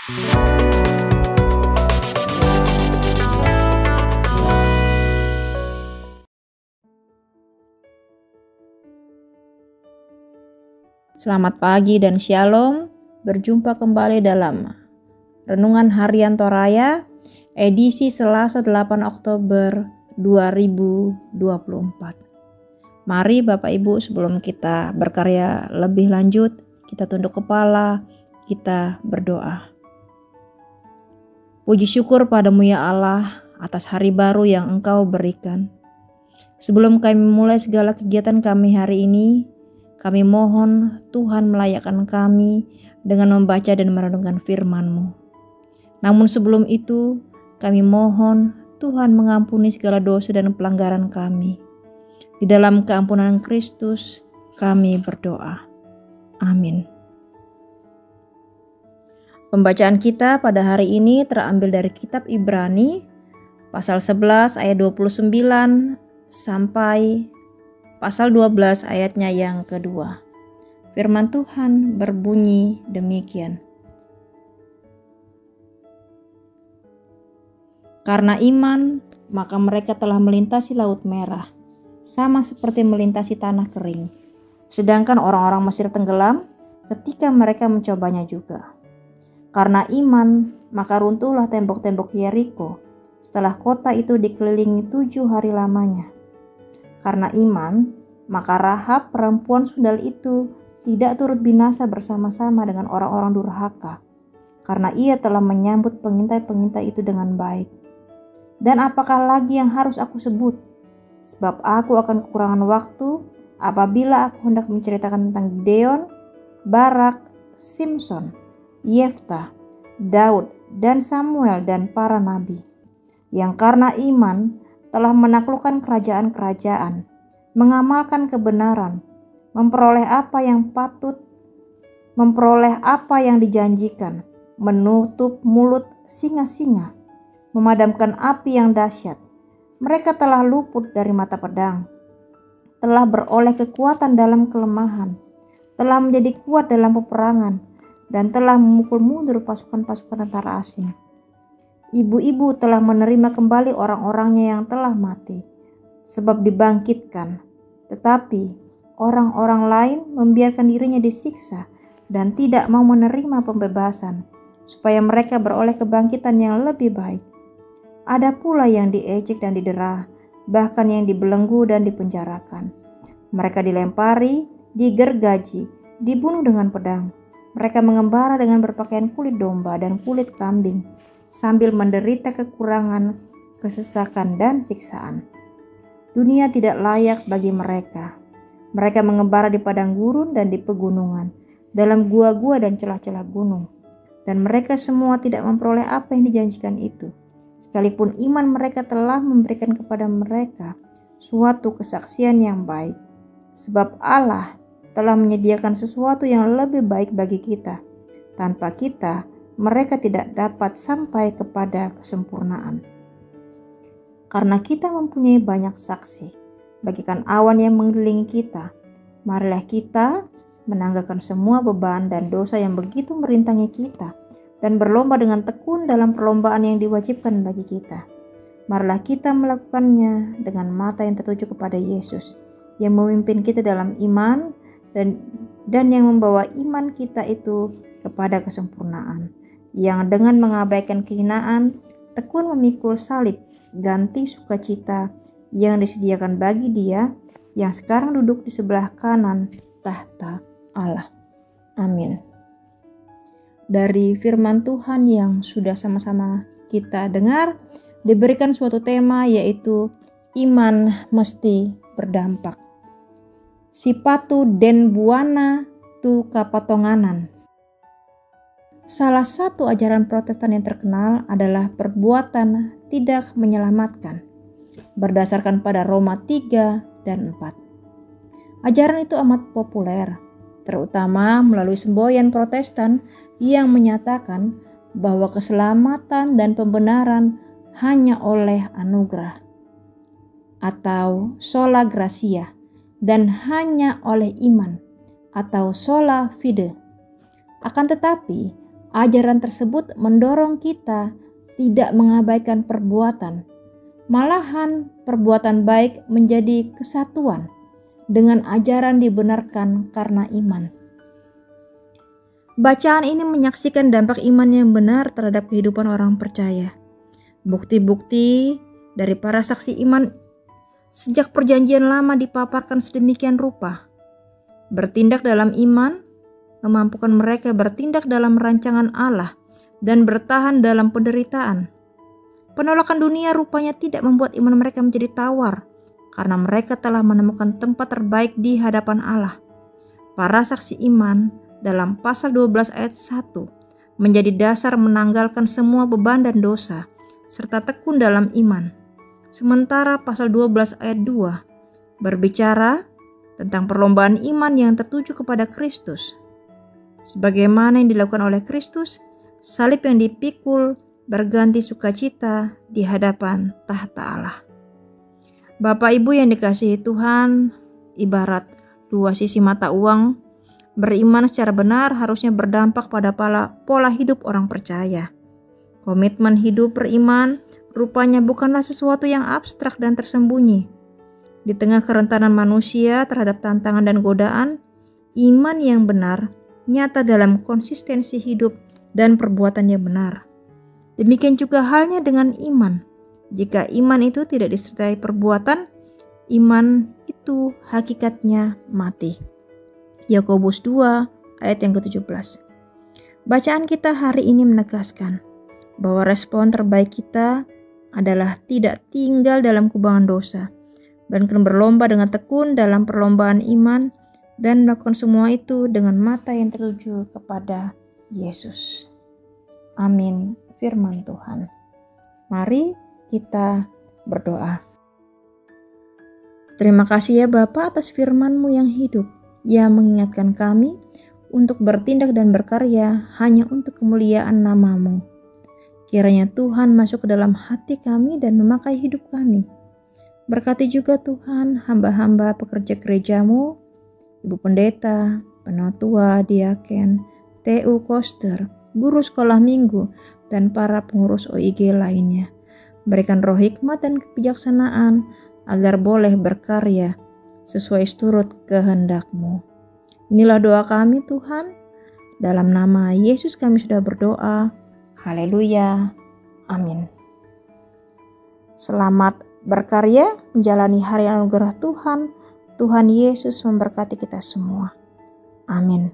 Selamat pagi dan shalom. Berjumpa kembali dalam Renungan Harian Toraya edisi Selasa 8 Oktober 2024. Mari Bapak Ibu, sebelum kita berkarya lebih lanjut, kita tunduk kepala, kita berdoa. Puji syukur padamu ya Allah atas hari baru yang Engkau berikan. Sebelum kami memulai segala kegiatan kami hari ini, kami mohon Tuhan melayakkan kami dengan membaca dan merenungkan firman-Mu. Namun sebelum itu, kami mohon Tuhan mengampuni segala dosa dan pelanggaran kami. Di dalam keampunan Kristus kami berdoa. Amin. Pembacaan kita pada hari ini terambil dari kitab Ibrani pasal 11 ayat 29 sampai pasal 12 ayatnya yang kedua. Firman Tuhan berbunyi demikian. Karena iman, maka mereka telah melintasi Laut Merah, sama seperti melintasi tanah kering. Sedangkan orang-orang Mesir tenggelam ketika mereka mencobanya juga. Karena iman, maka runtuhlah tembok-tembok Yeriko setelah kota itu dikelilingi 7 hari lamanya. Karena iman, maka Rahab perempuan sundal itu tidak turut binasa bersama-sama dengan orang-orang durhaka, karena ia telah menyambut pengintai-pengintai itu dengan baik. Dan apakah lagi yang harus aku sebut? Sebab aku akan kekurangan waktu apabila aku hendak menceritakan tentang Gideon, Barak, Simson, Yeftah, Daud, dan Samuel dan para nabi, yang karena iman telah menaklukkan kerajaan-kerajaan, mengamalkan kebenaran, memperoleh apa yang patut, memperoleh apa yang dijanjikan, menutup mulut singa-singa, memadamkan api yang dahsyat. Mereka telah luput dari mata pedang, telah beroleh kekuatan dalam kelemahan, telah menjadi kuat dalam peperangan, dan telah memukul mundur pasukan-pasukan tentara asing. Ibu-ibu telah menerima kembali orang-orangnya yang telah mati, sebab dibangkitkan. Tetapi orang-orang lain membiarkan dirinya disiksa dan tidak mau menerima pembebasan, supaya mereka beroleh kebangkitan yang lebih baik. Ada pula yang diejek dan didera, bahkan yang dibelenggu dan dipenjarakan. Mereka dilempari, digergaji, dibunuh dengan pedang. Mereka mengembara dengan berpakaian kulit domba dan kulit kambing, sambil menderita kekurangan, kesesakan, dan siksaan. Dunia tidak layak bagi mereka. Mereka mengembara di padang gurun dan di pegunungan, dalam gua-gua dan celah-celah gunung. Dan mereka semua tidak memperoleh apa yang dijanjikan itu, sekalipun iman mereka telah memberikan kepada mereka suatu kesaksian yang baik. Sebab Allah telah menyediakan sesuatu yang lebih baik bagi kita. Tanpa kita, mereka tidak dapat sampai kepada kesempurnaan. Karena kita mempunyai banyak saksi, bagikan awan yang mengelilingi kita, marilah kita menanggalkan semua beban dan dosa yang begitu merintangi kita, dan berlomba dengan tekun dalam perlombaan yang diwajibkan bagi kita. Marilah kita melakukannya dengan mata yang tertuju kepada Yesus, yang memimpin kita dalam iman dan yang membawa iman kita itu kepada kesempurnaan, yang dengan mengabaikan kehinaan, tekun memikul salib, ganti sukacita yang disediakan bagi Dia yang sekarang duduk di sebelah kanan tahta Allah. Amin. Dari firman Tuhan yang sudah sama-sama kita dengar, diberikan suatu tema, yaitu iman mesti berdampak. Sipatu den buana tu kapatonganan. Salah satu ajaran Protestan yang terkenal adalah perbuatan tidak menyelamatkan, berdasarkan pada Roma 3 dan 4. Ajaran itu amat populer, terutama melalui semboyan Protestan yang menyatakan bahwa keselamatan dan pembenaran hanya oleh anugerah atau sola gratia, dan hanya oleh iman atau sola fide. Akan tetapi, Ajaran tersebut mendorong kita tidak mengabaikan perbuatan. Malahan perbuatan baik menjadi kesatuan dengan ajaran dibenarkan karena iman. Bacaan ini menyaksikan dampak iman yang benar terhadap kehidupan orang percaya. Bukti-bukti dari para saksi iman sejak perjanjian lama dipaparkan sedemikian rupa. Bertindak dalam iman memampukan mereka bertindak dalam rancangan Allah dan bertahan dalam penderitaan. Penolakan dunia rupanya tidak membuat iman mereka menjadi tawar, karena mereka telah menemukan tempat terbaik di hadapan Allah. Para saksi iman dalam pasal 12 ayat 1 menjadi dasar menanggalkan semua beban dan dosa, serta tekun dalam iman. Sementara pasal 12 ayat 2 berbicara tentang perlombaan iman yang tertuju kepada Kristus. Sebagaimana yang dilakukan oleh Kristus, salib yang dipikul berganti sukacita di hadapan tahta Allah. Bapak Ibu yang dikasihi Tuhan, ibarat dua sisi mata uang, beriman secara benar harusnya berdampak pada pola hidup orang percaya. Komitmen hidup beriman rupanya bukanlah sesuatu yang abstrak dan tersembunyi. Di tengah kerentanan manusia terhadap tantangan dan godaan, iman yang benar nyata dalam konsistensi hidup dan perbuatan yang benar. Demikian juga halnya dengan iman. Jika iman itu tidak disertai perbuatan, iman itu hakikatnya mati. Yakobus 2 ayat yang ke-17. Bacaan kita hari ini menegaskan bahwa respon terbaik kita adalah tidak tinggal dalam kubangan dosa, melainkan berlomba dengan tekun dalam perlombaan iman dan melakukan semua itu dengan mata yang tertuju kepada Yesus. Amin. Firman Tuhan. Mari kita berdoa. Terima kasih ya Bapa atas firman-Mu yang hidup, yang mengingatkan kami untuk bertindak dan berkarya hanya untuk kemuliaan nama-Mu. Kiranya Tuhan masuk ke dalam hati kami dan memakai hidup kami. Berkati juga Tuhan hamba-hamba pekerja gereja-Mu, Ibu Pendeta, Penatua, Diaken, TU Koster, guru sekolah minggu, dan para pengurus OIG lainnya. Berikan roh hikmat dan kebijaksanaan agar boleh berkarya sesuai turut kehendak-Mu. Inilah doa kami Tuhan. Dalam nama Yesus kami sudah berdoa. Haleluya. Amin. Selamat berkarya menjalani hari anugerah Tuhan. Tuhan Yesus memberkati kita semua. Amin.